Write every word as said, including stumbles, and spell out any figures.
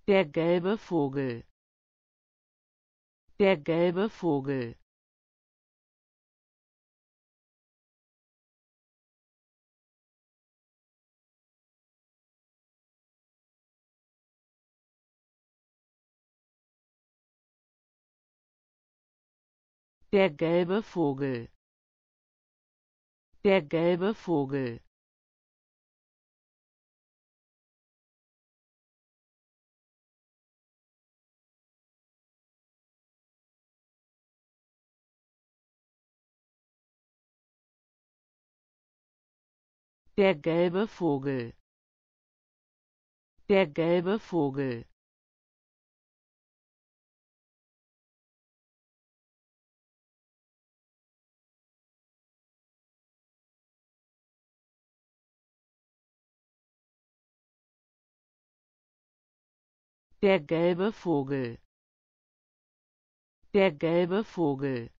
Der gelbe Vogel. Der gelbe Vogel. Der gelbe Vogel. Der gelbe Vogel. Der gelbe Vogel. Der gelbe Vogel. Der gelbe Vogel. Der gelbe Vogel.